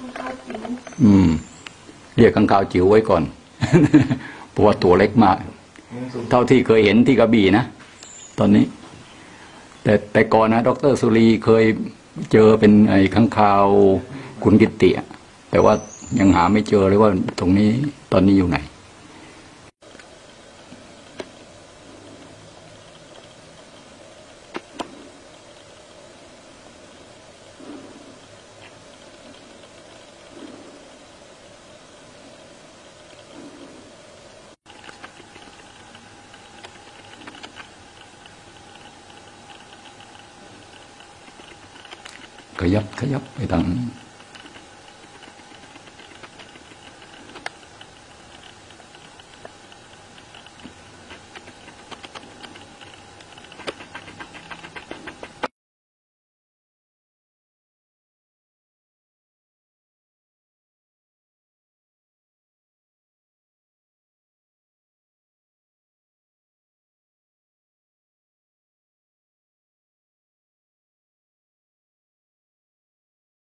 เรียกข้างคาวจิ๋วไว้ก่อน เพราะว่าตัวเล็กมากเท่าที่เคยเห็นที่กระบี่นะตอนนี้ แต่ก่อนนะดร.สุรีเคยเจอเป็นไอ้ข้างคาวขุนกิตติแต่ว่ายังหาไม่เจอเลยว่าตรงนี้ตอนนี้อยู่ไหนขยับไปทาง